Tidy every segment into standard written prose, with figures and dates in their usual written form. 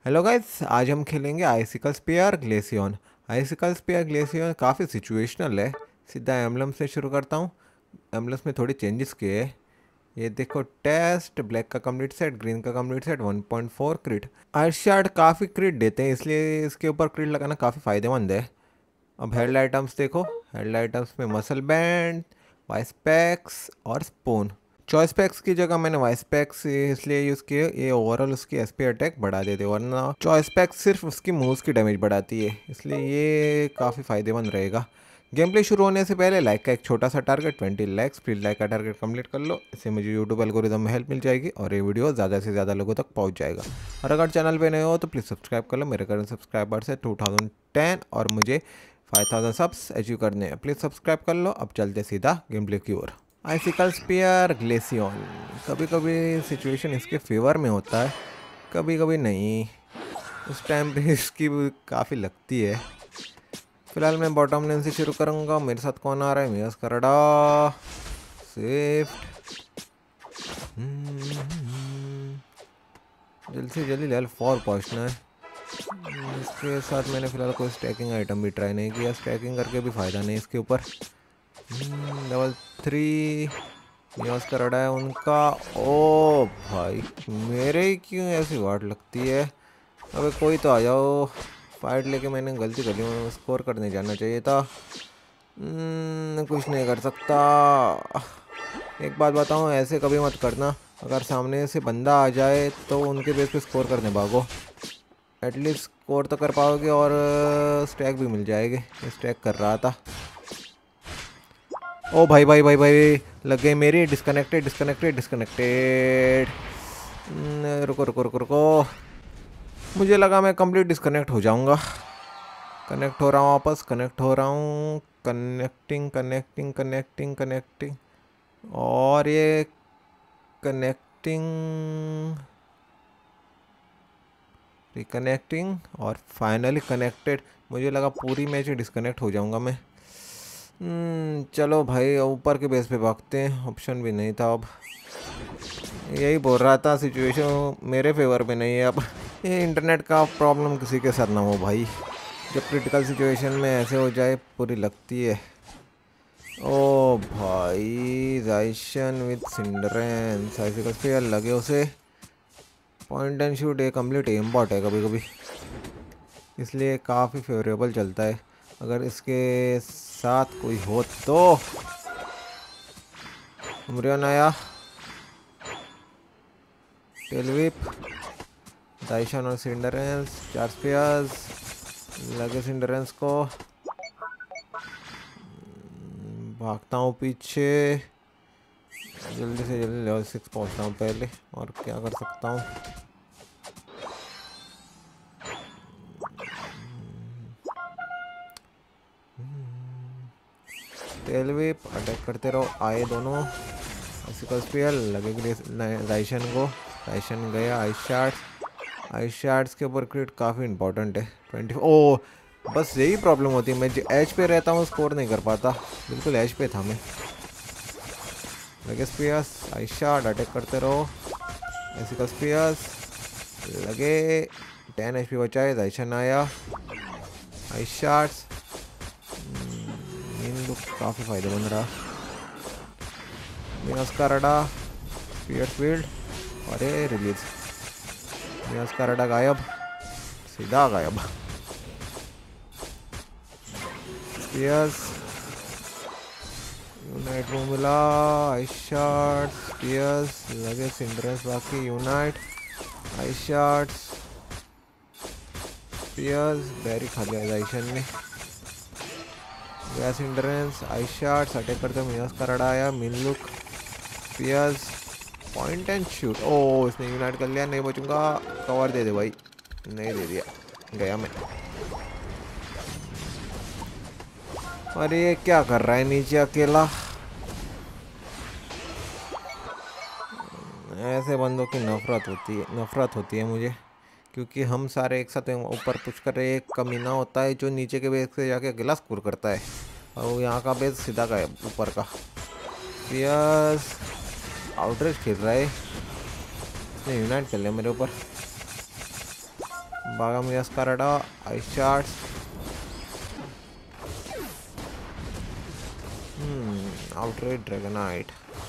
Hello guys, आज हम खेलेंगे आइसिकल स्पीयर ग्लेसियन। आइसिकल स्पीयर ग्लेसियन काफ़ी सिचुएशनल है। सीधा एम्बलम से शुरू करता हूँ। एम्बलम्स में थोड़ी चेंजेस किए हैं। ये देखो, टेस्ट ब्लैक का कंप्लीट सेट, ग्रीन का complete set, 1.4 crit. Ice shard काफ़ी क्रिट देते हैं, इसलिए इसके ऊपर क्रिट लगाना काफ़ी फ़ायदेमंद है। अब हेड आइटम्स देखो। हेड आइटम्स में मसल बैंड, वाइस पैक्स और स्पून। चॉइस पैक्स की जगह मैंने वाइस पैक्स इसलिए यूज़ किए, ये ओवरऑल उसकी एसपी अटैक बढ़ा देते, वरना चॉइस पैक्स सिर्फ उसकी मूव्स की डैमेज बढ़ाती है, इसलिए ये काफ़ी फ़ायदेमंद रहेगा। गेम प्ले शुरू होने से पहले लाइक का एक छोटा सा टारगेट 20 लाइक्स, प्लीज़ लाइक का टारगेट कंप्लीट कर लो। इससे मुझे यूट्यूब एल्गोरिदम में हेल्प मिल जाएगी और ये वीडियो ज़्यादा से ज़्यादा लोगों तक पहुंच जाएगा। और अगर चैनल पे नए हो तो प्लीज़ सब्सक्राइब कर लो। मेरे करंट सब्सक्राइबर्स है 2010 और मुझे 5000 सब्स अचीव करने हैं। प्लीज़ सब्सक्राइब कर लो। अब चलते सीधा गेम प्ले की ओर। आइसिकल स्पीयर ग्लेसियन, कभी कभी सिचुएशन इसके फेवर में होता है, कभी कभी नहीं। उस टाइम पे इसकी काफ़ी लगती है। फिलहाल मैं बॉटम लेन से शुरू करूँगा। मेरे साथ कौन आ रहा है? मियास कराडा, स्विफ्ट। जल्दी से जल्दी लेवल 4 पहुँचना है। इसके साथ मैंने फ़िलहाल कोई स्टैकिंग आइटम भी ट्राई नहीं किया। स्टैकिंग करके भी फ़ायदा नहीं इसके ऊपर। लेवल 3 मियास कराडा है उनका। ओ भाई, मेरे ही क्यों ऐसी वाट लगती है? अबे कोई तो आ जाओ। फाइट लेके मैंने गलती कर ली, स्कोर करने जाना चाहिए था। कुछ नहीं कर सकता। एक बात बताऊं, ऐसे कभी मत करना। अगर सामने से बंदा आ जाए तो उनके बेस पे स्कोर करने भागो। एटलीस्ट स्कोर तो कर पाओगे और स्टैक भी मिल जाएगी। स्टैक कर रहा था। ओ भाई भाई भाई भाई, लग गई मेरी। Disconnected disconnected disconnected. रुको रुको रुको रुको। मुझे लगा मैं कंप्लीट डिस्कनेक्ट हो जाऊंगा। कनेक्ट हो रहा हूँ, वापस कनेक्ट हो रहा हूँ। कनेक्टिंग कनेक्टिंग कनेक्टिंग कनेक्टिंग और ये कनेक्टिंग, रिकनेक्टिंग और फाइनली कनेक्टेड। मुझे लगा पूरी मैच डिस्कनेक्ट हो जाऊंगा मैं। चलो भाई, ऊपर के बेस पे भागते हैं। ऑप्शन भी नहीं था अब। यही बोल रहा था, सिचुएशन मेरे फेवर में नहीं है अब। ये इंटरनेट का प्रॉब्लम किसी के साथ ना हो भाई। जब क्रिटिकल सिचुएशन में ऐसे हो जाए पूरी लगती है। ओ भाई, जाइशन विद सिंडरेंस। आइसिकल स्पीयर लगे उसे। पॉइंट एंड शूट एक कंप्लीट एम बॉट है कभी कभी, इसलिए काफ़ी फेवरेबल चलता है। अगर इसके साथ कोई हो तो। उमरियन आया। टेलविप, दाइशन और सिंडरेंस, 4 स्पीयर्स लगे सिंडरेंस को। भागता हूँ पीछे। जल्दी से जल्दी लेवल 6 पहुँचता हूँ पहले, और क्या कर सकता हूँ। टेलविप, अटैक करते रहो। आए दोनों। आइसिकल स्पीयर लगे दाइशन को। दाइशन गया। Ice shards. आइस शार्ट्स के ऊपर क्रिट काफ़ी इंपॉर्टेंट है। 20। ओ, बस यही प्रॉब्लम होती है, मैं एज पे रहता हूँ स्कोर नहीं कर पाता। बिल्कुल एज पे था मैं। लगे स्पीयर्स, आइस शार्ट, अटैक करते रहो। आइसिकल स्पीयर्स लगे। 10 HP बचाए। दाइशन आया। Ice shards. इन लुक काफ़ी फायदेमंद रहा। मियास कराडा, स्पीयर फील्ड और ये रिलीज। मियास कराडा गायब, सीधा गायब। स्पीयर्स, यूनाइट को मिला। आइस शार्ट्स, स्पीयर्स लगे सिंड्रेस, बाकी Unite. Ice shards, spears, berry खा लिया दाइशन ने। गैस इंड्रेंस, आइस शार्ट्स, अटैक करते मियास कराडा आया। मिनलुक, spears, point and shoot. Oh, इसने यूनाइट कर लिया। नहीं बचूंगा। कवर दे दे भाई। नहीं दे दिया, गया मैं। अरे ये क्या कर रहा है नीचे अकेला? ऐसे बंदों की नफरत होती है मुझे, क्योंकि हम सारे एक साथ ऊपर पुश कर रहे। एक कमीना होता है जो नीचे के बेस से जाके अकेला स्कोर करता है, और वो यहाँ का बेस सीधा का है ऊपर का। पियर्स आउटरेज खेल रहा है। इसने यूनाइट कर लिया मेरे ऊपर। बागा मियास कारडा आइस चार्ट्स। Outrage Dragonite.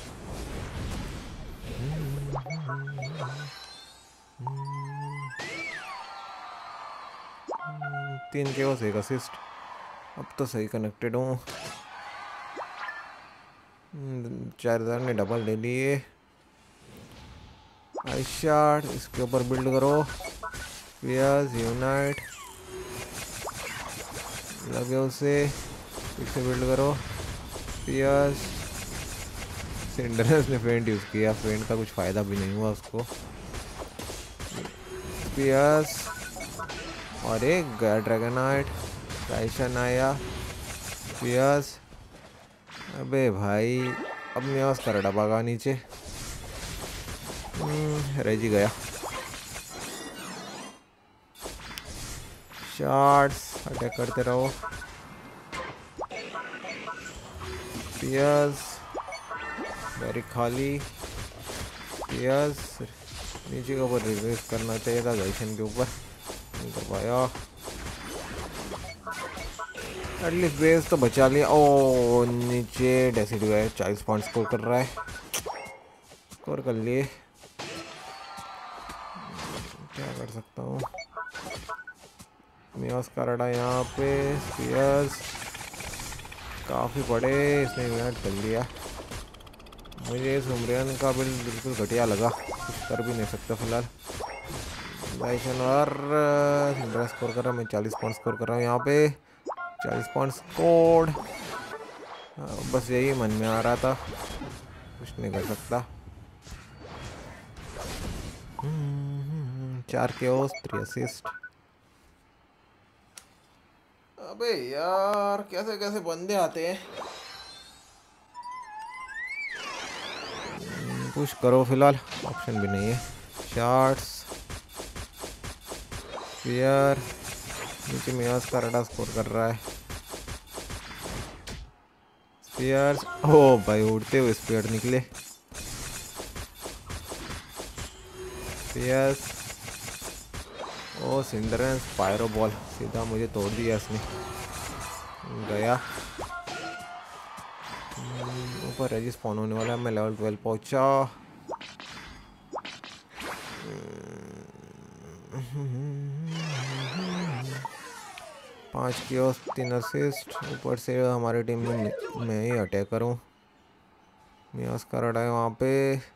3 के एक असिस्ट। अब तो सही कनेक्टेड हूँ। 4000 ने डबल ले लिए। आइस शार्ट इसके ऊपर बिल्ड करो। पियर्स यूनाइट लगे उसे, इससे बिल्ड करो। पियर्स सिंडरेल्स ने फेंट यूज़ किया, फेंट का कुछ फ़ायदा भी नहीं हुआ उसको। पियर्स और एक गया ड्रैगनाइट। राइशन आया। पियर्स अबे भाई अब मेवास कर डबा का नीचे। रेजी गया। शार्ट्स अटैक करते रहो। पियर्स वेरी खाली। पियर्स नीचे के ऊपर रिलीज करना चाहिए था, जैशन के ऊपर नहीं कर पाया। एटलीस्ट बेस तो बचा लिया। ओ नीचे डेसिड गए, 40 पॉइंट स्कोर कर रहा है। स्कोर कर लिए। क्या कर सकता हूँ। मियास कारडा यहाँ पे। स्पीयर्स काफ़ी बड़े, इसने यूनाइट कर लिया। मुझे सुमरियन का बिल्कुल घटिया लगा, कुछ कर भी नहीं सकता फिलहाल। लाइशन और स्कोर कर रहा, मैं 40 पॉइंट स्कोर कर रहा हूँ यहाँ पे। 40 पॉइंट स्कोर। बस यही मन में आ रहा था, कुछ नहीं कर सकता। 4 केओस 3 असिस्ट। अबे यार कैसे कैसे बंदे आते हैं। पुश करो, फिलहाल ऑप्शन भी नहीं है। शार्ट्स स्पीयर नीचे मियास का रडा स्कोर कर रहा है। स्पीयर्स ओ भाई उड़ते हुए स्पीयर निकले। Spears oh Cinderace pyro ball सीधा मुझे तोड़ दिया इसने। गया ऊपर रेजी स्पॉन होने वाला है। मैं लेवल 12 पहुंचा। 5 कियोस 3 असिस्ट। ऊपर से हमारी टीम में मैं ही अटैकर हूँ। मियास का रडा है वहाँ पे।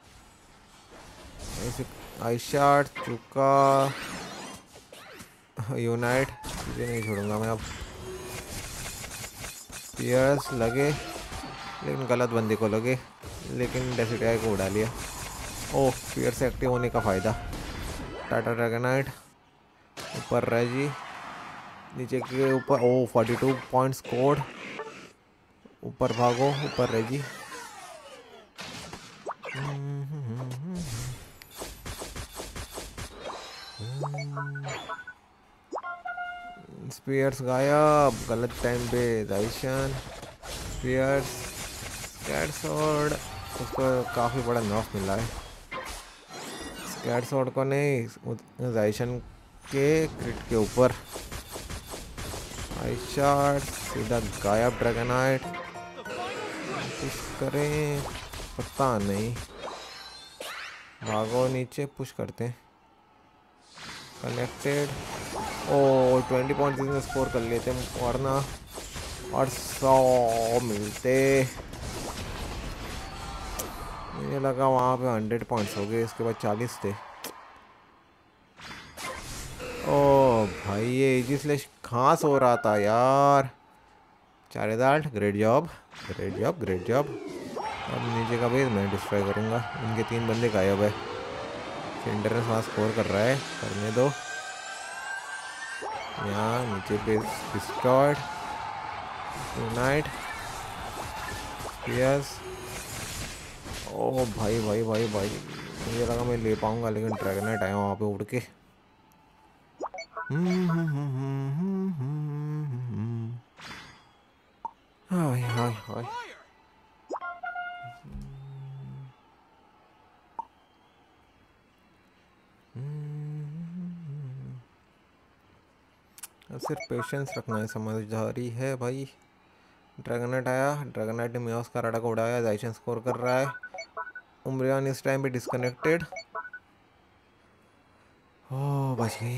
ऐसे आई शॉट चुका। यूनाइट तुझे नहीं छोड़ूंगा मैं अब। पियर्स लगे लेकिन गलत बंदे को लगे, लेकिन डेसिडिया को उड़ा लिया। ओह पियर्स एक्टिव होने का फ़ायदा। टाटा ड्रैगनाइट ऊपर रेजी, नीचे के ऊपर ओ 42 पॉइंट स्कोर। ऊपर भागो, ऊपर रेजी। स्पीयर्स गायब गलत टाइम पे। दाइशन स्पीयर्स स्कैट स्वॉर्ड, उसको काफ़ी बड़ा नॉक मिला है। स्कैट स्वॉर्ड को नहीं, दाइशन के क्रिट के ऊपर। आई शॉट सीधा गायब। ड्रैगनाइट पुश करें, पता नहीं। भागो नीचे, पुश करते हैं। कनेक्टेड ओ 20 पॉइंट इसने स्कोर कर लेते वरना और 100 मिलते। मुझे लगा वहाँ पे 100 पॉइंट्स हो गए, इसके बाद 40 थे। ओ भाई ये एजिसलेश कहाँ सो रहा था यार। 4 great job great job great job. अब नीचे का बेस मैं डिस्ट्रॉय करूँगा। इनके 3 बंदे गायब है। सिंडरेंस वहाँ स्कोर कर रहा है, करने दो। यहाँ नीचे पे डिस्ट्रॉयड। यूनाइट पियर्स ओ भाई भाई भाई भाई, मुझे लगा मैं ले पाऊंगा लेकिन ड्रैगनाइट आया वहाँ पे उड़ के। हाय हाय हाय। अब सिर्फ पेशेंस रखना है, समझदारी है भाई। ड्रैगनाइट आया, ड्रैगनाइट ने मियाओस का राडा को उड़ाया। जाइशन स्कोर कर रहा है। उम्रियान इस टाइम पे डिस्कनेक्टेड। ओह बच गई।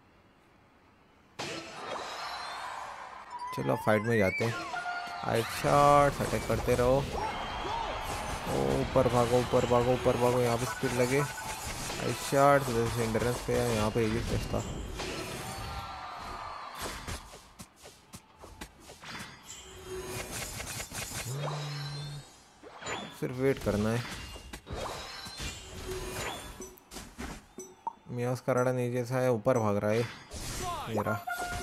चलो फाइट में जाते हैं। हाइट शॉट्स अटैक करते रहो। ऊपर भागो ऊपर भागो ऊपर भागो, यहाँ पे स्पीड लगे। हाइट शॉट्स जैसे इंडरेंस पे है, यहाँ पे एजिस टेस्ट था। सिर्फ वेट करना है। मियाओस का राडा नहीं जैसा है, ऊपर भाग रहा है मेरा।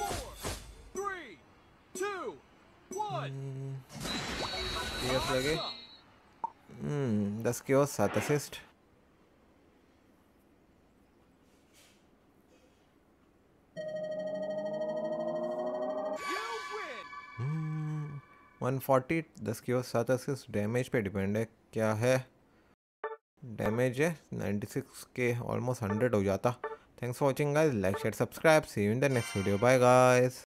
लगे 10 के 7 असिस्ट। हम्म 140, 10 की 7 असिस्ट। डैमेज पे डिपेंड है क्या है। डैमेज है 96 के, ऑलमोस्ट 100 हो जाता। Thanks for watching guys, like share subscribe, see you in the next video, bye guys.